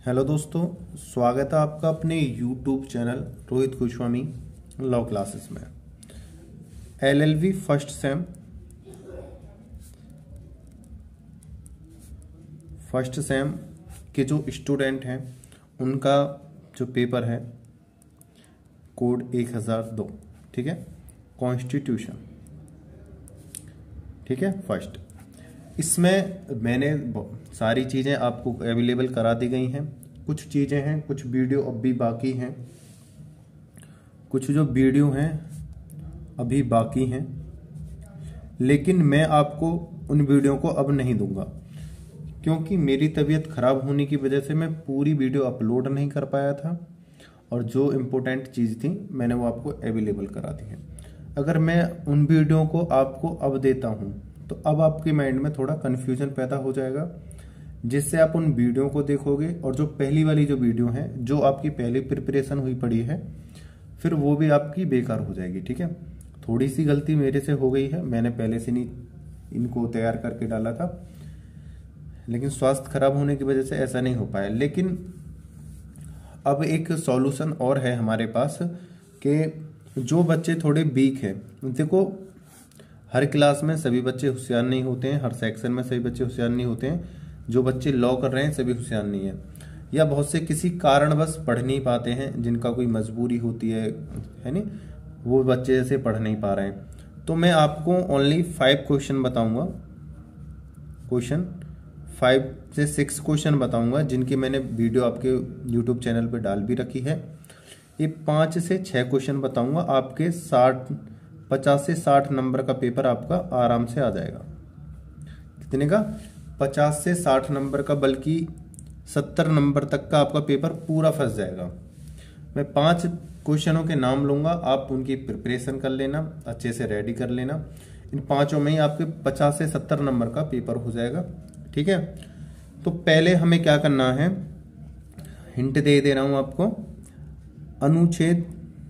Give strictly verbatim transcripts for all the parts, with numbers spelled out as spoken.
Hello दोस्तों, स्वागत है आपका अपने YouTube channel Rohit Goswami law classes में। LLB first sem first sem के जो स्टूडेंट हैं उनका जो पेपर है कोड एक हज़ार दो, ठीक है, कॉन्स्टिट्यूशन, ठीक है, फर्स्ट। इसमें मैंने सारी चीज़ें आपको अवेलेबल करा दी गई हैं। कुछ चीज़ें हैं, कुछ वीडियो अब भी बाकी हैं, कुछ जो वीडियो हैं अभी बाकी हैं, लेकिन मैं आपको उन वीडियो को अब नहीं दूंगा क्योंकि मेरी तबीयत खराब होने की वजह से मैं पूरी वीडियो अपलोड नहीं कर पाया था और जो इम्पोर्टेंट चीज़ थी मैंने वो आपको अवेलेबल करा दी है। अगर मैं उन वीडियो को आपको अब देता हूँ तो अब आपके माइंड में थोड़ा कन्फ्यूजन पैदा हो जाएगा, जिससे आप उन वीडियो को देखोगे और जो पहली वाली जो वीडियो है जो आपकी पहली प्रिपरेशन हुई पड़ी है फिर वो भी आपकी बेकार हो जाएगी, ठीक है। थोड़ी सी गलती मेरे से हो गई है, मैंने पहले से नहीं इनको तैयार करके डाला था, लेकिन स्वास्थ्य खराब होने की वजह से ऐसा नहीं हो पाया। लेकिन अब एक सॉल्यूशन और है हमारे पास कि जो बच्चे थोड़े वीक हैं, देखो हर क्लास में सभी बच्चे होशियार नहीं होते हैं, हर सेक्शन में सभी बच्चे होशियार नहीं होते हैं, जो बच्चे लॉ कर रहे हैं सभी होशियार नहीं है, या बहुत से किसी कारणवश पढ़ नहीं पाते हैं, जिनका कोई मजबूरी होती है है नहीं, वो बच्चे जैसे पढ़ नहीं पा रहे हैं। तो मैं आपको ओनली फाइव क्वेश्चन बताऊंगा, क्वेश्चन फाइव से सिक्स क्वेश्चन बताऊंगा, जिनकी मैंने वीडियो आपके यूट्यूब चैनल पे डाल भी रखी है। ये पाँच से छः क्वेश्चन बताऊंगा, आपके साठ पचास से साठ नंबर का पेपर आपका आराम से आ जाएगा। कितने का? पचास से साठ नंबर का, बल्कि सत्तर नंबर तक का आपका पेपर पूरा फंस जाएगा। मैं पांच क्वेश्चनों के नाम लूंगा, आप उनकी प्रिपरेशन कर लेना, अच्छे से रेडी कर लेना। इन पांचों में ही आपके पचास से सत्तर नंबर का पेपर हो जाएगा, ठीक है। तो पहले हमें क्या करना है, हिंट दे दे रहा हूं आपको, अनुच्छेद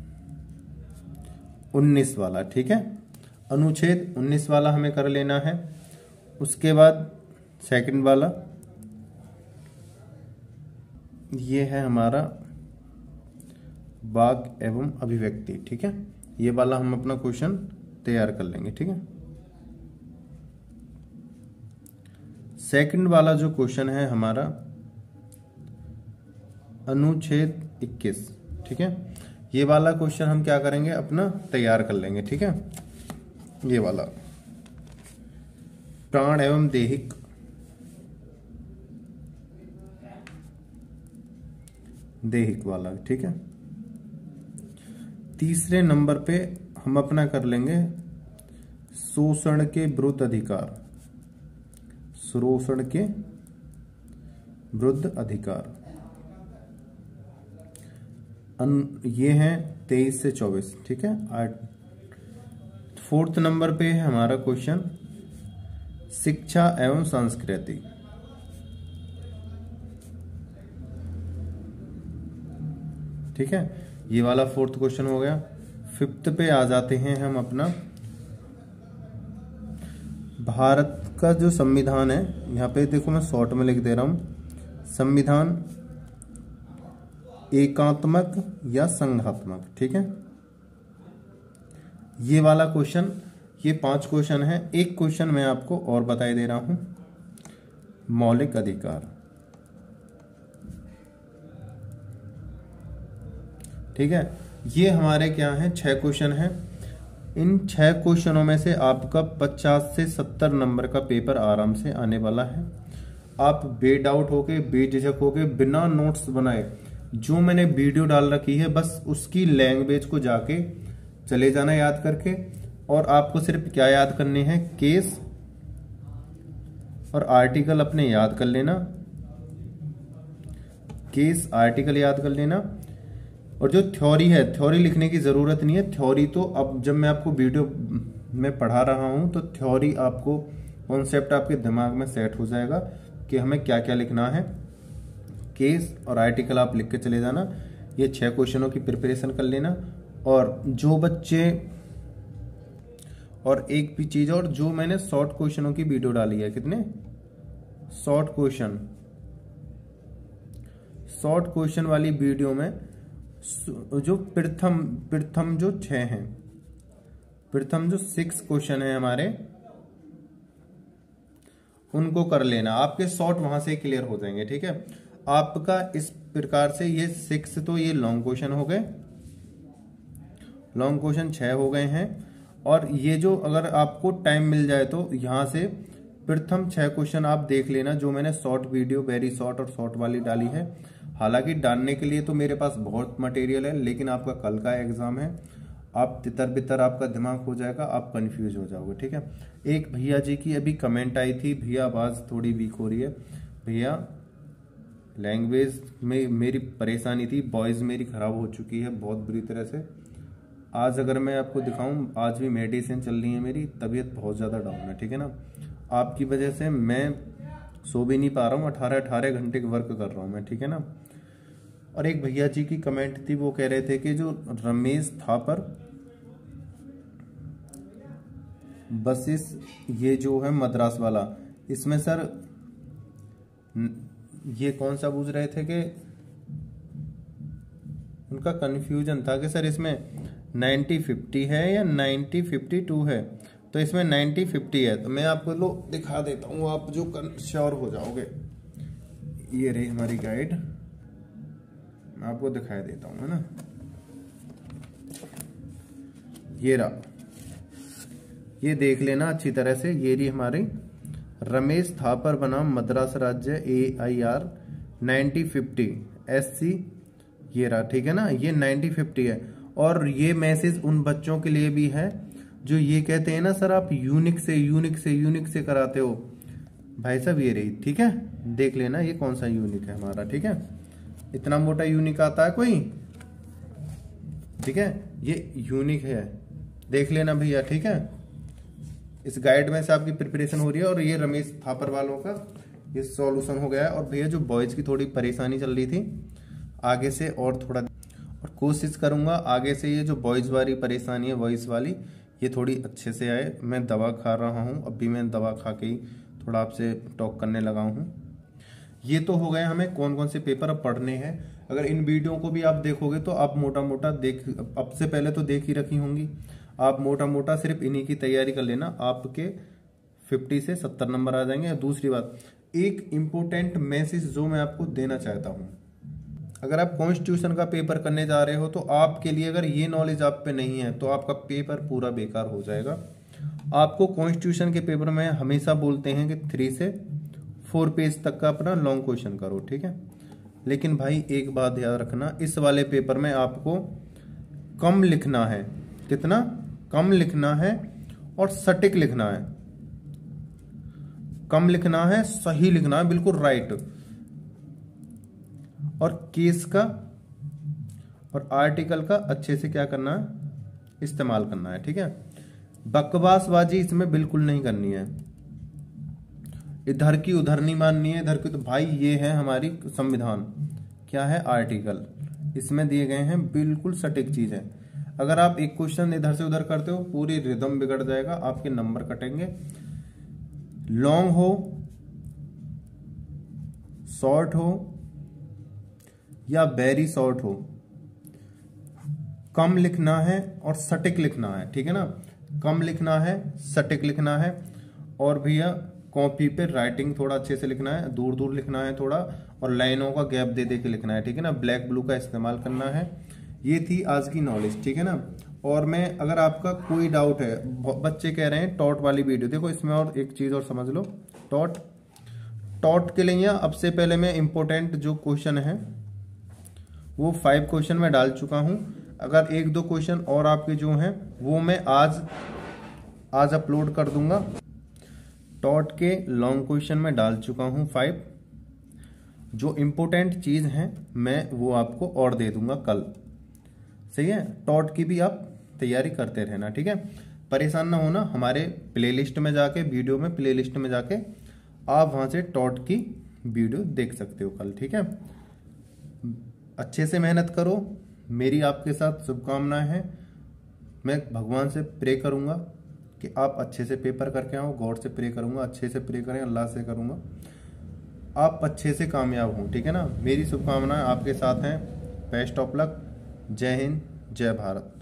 उन्नीस वाला, ठीक है, अनुच्छेद उन्नीस वाला हमें कर लेना है। उसके बाद सेकंड वाला ये है हमारा वाक एवं अभिव्यक्ति, ठीक है, ये वाला हम अपना क्वेश्चन तैयार कर लेंगे, ठीक है। सेकंड वाला जो क्वेश्चन है हमारा अनुच्छेद इक्कीस, ठीक है, ये वाला क्वेश्चन हम क्या करेंगे, अपना तैयार कर लेंगे, ठीक है। ये वाला प्राण एवं देहिक देहिक वाला, ठीक है। तीसरे नंबर पे हम अपना कर लेंगे शोषण के विरुद्ध अधिकार, शोषण के विरुद्ध अधिकार, ये हैं तेईस से चौबीस, ठीक है। आठ फोर्थ नंबर पे है हमारा क्वेश्चन शिक्षा एवं संस्कृति, ठीक है, ये वाला फोर्थ क्वेश्चन हो गया। फिफ्थ पे आ जाते हैं हम अपना भारत का जो संविधान है, यहाँ पे देखो मैं शॉर्ट में लिख दे रहा हूं, संविधान एकात्मक या संघात्मक, ठीक है, ये वाला क्वेश्चन। ये पांच क्वेश्चन है। एक क्वेश्चन मैं आपको और बताई दे रहा हूं, मौलिक अधिकार, ठीक है। ये हमारे क्या हैं, छह क्वेश्चन हैं। इन छह क्वेश्चनों में से आपका पचास से सत्तर नंबर का पेपर आराम से आने वाला है। आप बेडाउट होके, बेझिझक होके, बिना नोट्स बनाए जो मैंने वीडियो डाल रखी है बस उसकी लैंग्वेज को जाके चले जाना याद करके, और आपको सिर्फ क्या याद करने हैं, केस और आर्टिकल अपने याद कर लेना, केस आर्टिकल याद कर लेना। और जो थ्योरी है, थ्योरी लिखने की जरूरत नहीं है, थ्योरी तो अब जब मैं आपको वीडियो में पढ़ा रहा हूं तो थ्योरी आपको, कॉन्सेप्ट आपके दिमाग में सेट हो जाएगा कि हमें क्या क्या लिखना है। केस और आर्टिकल आप लिख के चले जाना। ये छह क्वेश्चनों की प्रिपरेशन कर लेना। और जो बच्चे, और एक भी चीज और, जो मैंने शॉर्ट क्वेश्चनों की वीडियो डाली है, कितने शॉर्ट क्वेश्चन, शॉर्ट क्वेश्चन वाली वीडियो में जो प्रथम प्रथम जो छह हैं, प्रथम जो सिक्स क्वेश्चन है हमारे, उनको कर लेना, आपके शॉर्ट वहां से क्लियर हो जाएंगे। ठीक है, आपका इस प्रकार से ये सिक्स तो ये लॉन्ग क्वेश्चन हो गए, लॉन्ग क्वेश्चन छह हो गए हैं। और ये जो अगर आपको टाइम मिल जाए तो यहां से प्रथम छह क्वेश्चन आप देख लेना, जो मैंने शॉर्ट वीडियो वेरी शॉर्ट और शॉर्ट वाली डाली है। हालांकि डालने के लिए तो मेरे पास बहुत मटेरियल है, लेकिन आपका कल का एग्जाम है, आप तितर बितर आपका दिमाग हो जाएगा, आप कंफ्यूज हो जाओगे। ठीक है, एक भैया जी की अभी कमेंट आई थी, भैया आवाज थोड़ी वीक हो रही है, भैया लैंग्वेज में मेरी परेशानी थी, वॉइस मेरी खराब हो चुकी है बहुत बुरी तरह से। आज अगर मैं आपको दिखाऊं, आज भी मेडिसिन चल रही है, मेरी तबीयत बहुत ज़्यादा डाउन है। ठीक है ना, आपकी वजह से मैं सो भी नहीं पा रहा हूँ, अठारह अठारह घंटे का वर्क कर रहा हूँ मैं। ठीक है ना, और एक भैया जी की कमेंट थी, वो कह रहे थे कि जो रमेश थापर बसिस ये जो है मद्रास वाला, इसमें सर ये कौन सा पूछ रहे थे कि उनका कंफ्यूजन था कि सर इसमें नाइन्टी फिफ्टी है या नाइन्टी फिफ्टी टू है, तो इसमें नाइन्टी फिफ्टी है। तो मैं आपको लो दिखा देता हूँ, आप जो श्योर हो जाओगे। ये रही हमारी गाइड, मैं आपको दिखाई देता हूँ, है ना, ये रहा, ये देख लेना अच्छी तरह से। ये रही हमारी रमेश थापर बनाम मद्रास राज्य A I R ninety fifty S C, ये रहा। ठीक है ना, ये नाइन्टी फिफ्टी है। और ये मैसेज उन बच्चों के लिए भी है जो ये कहते हैं ना सर आप यूनिक से यूनिक से यूनिक से कराते हो, भाई साहब ये रही। ठीक है, देख लेना ये कौन सा यूनिक है हमारा। ठीक है, इतना मोटा यूनिक आता है कोई? ठीक है, ये यूनिक है, देख लेना भैया। ठीक है, इस गाइड में से आपकी प्रिपरेशन हो रही है। और ये रमेश थापर वालों का ये सॉल्यूशन हो गया है। और भैया जो बॉयज की थोड़ी परेशानी चल रही थी, आगे से और थोड़ा और कोशिश करूंगा आगे से ये जो बॉयज वाली परेशानी है, वॉइस वाली, ये थोड़ी अच्छे से आए। मैं दवा खा रहा हूँ, अभी मैं दवा खा के ही थोड़ा आपसे टॉक करने लगा हूँ। ये तो हो गए हमें कौन कौन से पेपर अब पढ़ने हैं। अगर इन वीडियो को भी आप देखोगे तो आप मोटा मोटा देख, अब से पहले तो देख ही रखी होंगी, आप मोटा मोटा सिर्फ इन्हीं की तैयारी कर लेना, आपके फिफ्टी से सत्तर नंबर आ जाएंगे। दूसरी बात, एक इम्पोर्टेंट मैसेज जो मैं आपको देना चाहता हूँ, अगर आप कॉन्स्टिट्यूशन का पेपर करने जा रहे हो तो आपके लिए अगर ये नॉलेज आप पे नहीं है तो आपका पेपर पूरा बेकार हो जाएगा। आपको कॉन्स्टिट्यूशन के पेपर में हमेशा बोलते हैं कि थ्री से फोर पेज तक का अपना लॉन्ग क्वेश्चन करो। ठीक है, लेकिन भाई एक बात याद रखना, इस वाले पेपर में आपको कम लिखना है। कितना कम लिखना है और सटीक लिखना है, कम लिखना है, सही लिखना है, बिल्कुल राइट। और केस का और आर्टिकल का अच्छे से क्या करना है, इस्तेमाल करना है। ठीक है, बकवासबाजी इसमें बिल्कुल नहीं करनी है, इधर की उधर नहीं माननी है, इधर की तो भाई ये है हमारी संविधान, क्या है आर्टिकल, इसमें दिए गए हैं, बिल्कुल सटीक चीज है। अगर आप एक क्वेश्चन इधर से उधर करते हो पूरी रिदम बिगड़ जाएगा, आपके नंबर कटेंगे। लॉन्ग हो, शॉर्ट हो या वेरी शॉर्ट हो, कम लिखना है और सटीक लिखना है। ठीक है ना, कम लिखना है, सटीक लिखना है। और भैया कॉपी पे राइटिंग थोड़ा अच्छे से लिखना है, दूर दूर लिखना है थोड़ा, और लाइनों का गैप दे दे के लिखना है। ठीक है ना, ब्लैक ब्लू का इस्तेमाल करना है। ये थी आज की नॉलेज। ठीक है ना, और मैं अगर आपका कोई डाउट है, बच्चे कह रहे हैं टॉट वाली वीडियो देखो, इसमें और एक चीज और समझ लो, टॉट टॉट के लिए अब से पहले मैं इंपॉर्टेंट जो क्वेश्चन है वो फाइव क्वेश्चन में डाल चुका हूं। अगर एक दो क्वेश्चन और आपके जो हैं वो मैं आज आज अपलोड कर दूंगा। टॉट के लॉन्ग क्वेश्चन में डाल चुका हूं फाइव, जो इंपॉर्टेंट चीज है मैं वो आपको और दे दूंगा कल। सही है, टॉट की भी आप तैयारी करते रहना। ठीक है, परेशान ना होना, हमारे प्लेलिस्ट में जाके, वीडियो में प्लेलिस्ट में जाके आप वहां से टॉट की वीडियो देख सकते हो कल। ठीक है, अच्छे से मेहनत करो, मेरी आपके साथ शुभकामनाएं हैं। मैं भगवान से प्रे करूंगा कि आप अच्छे से पेपर करके आओ, गॉड से प्रे करूंगा अच्छे से प्रे करें, अल्लाह से करूंगा आप अच्छे से कामयाब हों, ठीक है ना। मेरी शुभकामनाएं आपके साथ हैं। Best of luck. जय हिंद, जय भारत।